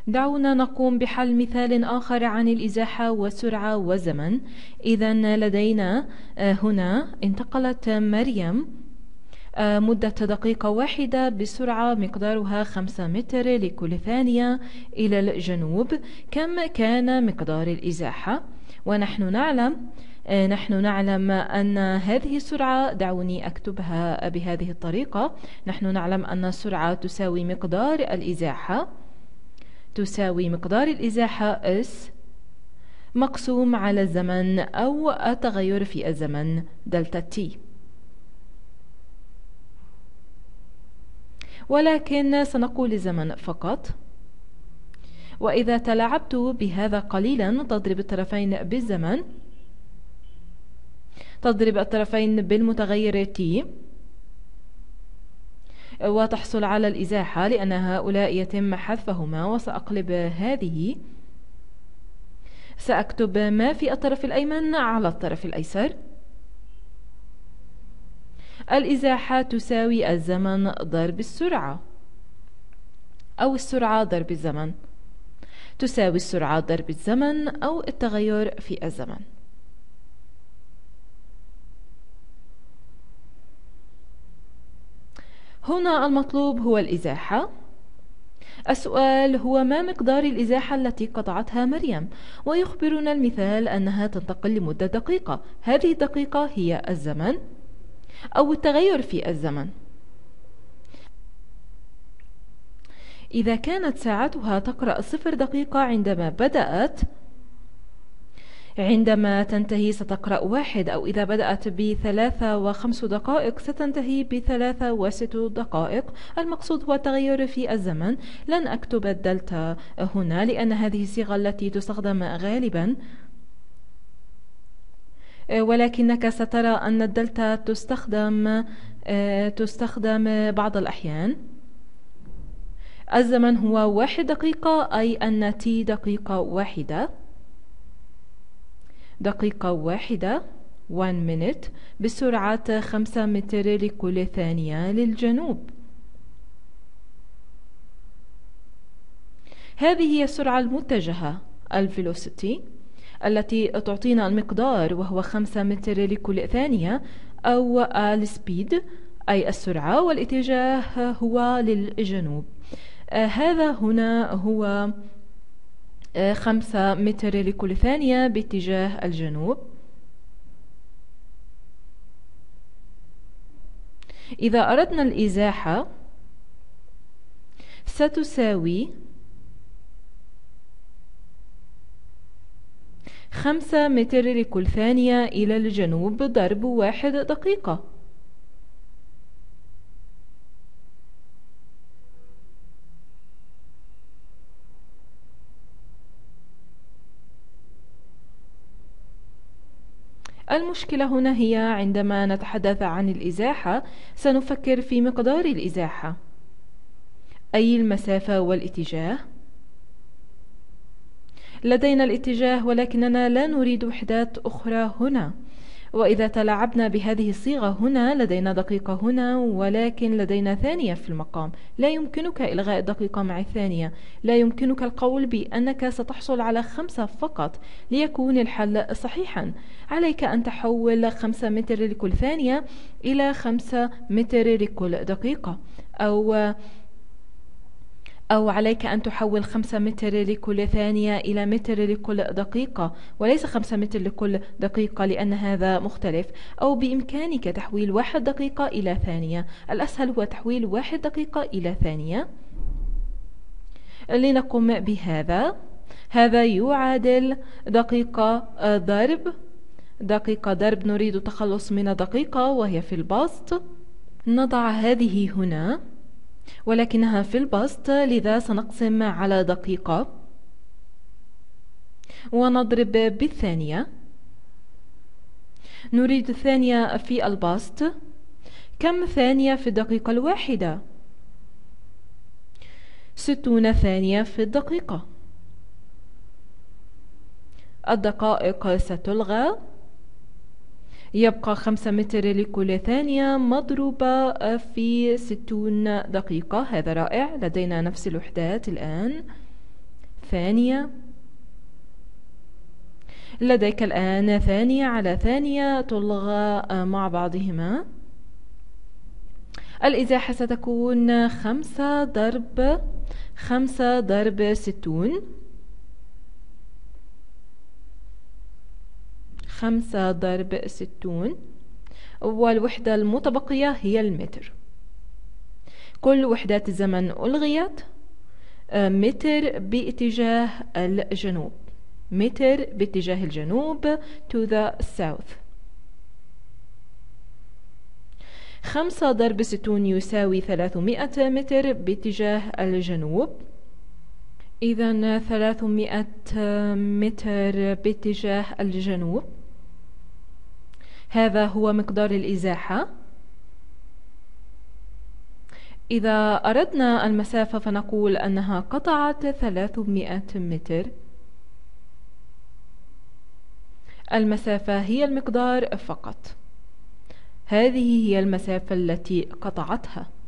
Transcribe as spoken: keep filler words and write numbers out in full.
دعونا نقوم بحل مثال آخر عن الإزاحة والسرعة والزمن. إذا لدينا هنا انتقلت مريم مدة دقيقة واحدة بسرعة مقدارها خمسة متر لكل ثانية إلى الجنوب. كم كان مقدار الإزاحة؟ ونحن نعلم نحن نعلم أن هذه السرعة، دعوني أكتبها بهذه الطريقة. نحن نعلم أن السرعة تساوي مقدار الإزاحة تساوي مقدار الإزاحة S مقسوم على الزمن أو التغير في الزمن دلتا تي. ولكن سنقول الزمن فقط. وإذا تلاعبت بهذا قليلا، تضرب الطرفين بالزمن، تضرب الطرفين بالمتغير T، وتحصل على الإزاحة، لأن هؤلاء يتم حذفهما. وسأقلب هذه، سأكتب ما في الطرف الأيمن على الطرف الأيسر. الإزاحة تساوي الزمن ضرب السرعة، أو السرعة ضرب الزمن، تساوي السرعة ضرب الزمن أو التغير في الزمن. هنا المطلوب هو الإزاحة. السؤال هو ما مقدار الإزاحة التي قطعتها مريم؟ ويخبرنا المثال أنها تنتقل لمدة دقيقة. هذه الدقيقة هي الزمن أو التغير في الزمن. إذا كانت ساعتها تقرأ صفر دقيقة عندما بدأت، عندما تنتهي ستقرأ واحد، أو إذا بدأت بثلاثة وخمس دقائق ستنتهي بثلاثة وست دقائق. المقصود هو التغير في الزمن. لن أكتب الدلتا هنا لأن هذه الصيغة التي تستخدم غالبا، ولكنك سترى أن الدلتا تستخدم تستخدم بعض الأحيان. الزمن هو واحد دقيقة، أي أن تي دقيقة واحدة، دقيقة واحدة one minute بسرعة خمسة متر لكل ثانية للجنوب. هذه هي السرعة المتجهة الفيلوسيتي التي تعطينا المقدار، وهو خمسة متر لكل ثانية، أو السبيد أي السرعة، والاتجاه هو للجنوب. آه هذا هنا هو آه خمسة متر لكل ثانية باتجاه الجنوب. إذا أردنا الإزاحة ستساوي خمسة متر لكل ثانية إلى الجنوب ضرب واحد دقيقة. المشكلة هنا هي عندما نتحدث عن الإزاحة سنفكر في مقدار الإزاحة، أي المسافة والاتجاه. لدينا الاتجاه ولكننا لا نريد وحدات أخرى هنا. وإذا تلاعبنا بهذه الصيغة، هنا لدينا دقيقة هنا، ولكن لدينا ثانية في المقام. لا يمكنك إلغاء الدقيقة مع الثانية. لا يمكنك القول بأنك ستحصل على خمسة فقط ليكون الحل صحيحا. عليك أن تحول خمسة متر لكل ثانية إلى خمسة متر لكل دقيقة، أو أو عليك أن تحول خمسة متر لكل ثانية إلى متر لكل دقيقة، وليس خمسة متر لكل دقيقة لأن هذا مختلف. أو بإمكانك تحويل واحد دقيقة إلى ثانية. الأسهل هو تحويل واحد دقيقة إلى ثانية. لنقوم بهذا. هذا يعادل دقيقة ضرب دقيقة ضرب نريد التخلص من دقيقة وهي في البسط. نضع هذه هنا ولكنها في البسط، لذا سنقسم على دقيقة ونضرب بالثانية. نريد الثانية في البسط. كم ثانية في الدقيقة الواحدة؟ ستون ثانية في الدقيقة. الدقائق ستلغى، يبقى خمسة متر لكل ثانية مضروبة في ستون دقيقة. هذا رائع، لدينا نفس الوحدات الآن. ثانية. لديك الآن ثانية على ثانية تلغى مع بعضهما. الإزاحة ستكون خمسة ضرب خمسة ضرب ستون، خمسة ضرب ستون، والوحدة المتبقية هي المتر. كل وحدات الزمن ألغيت. متر باتجاه الجنوب، متر باتجاه الجنوب to the south. خمسة ضرب ستون يساوي ثلاثمائة متر باتجاه الجنوب. إذن ثلاثمائة متر باتجاه الجنوب، هذا هو مقدار الإزاحة. إذا أردنا المسافة فنقول أنها قطعت ثلاثمائة متر. المسافة هي المقدار فقط، هذه هي المسافة التي قطعتها.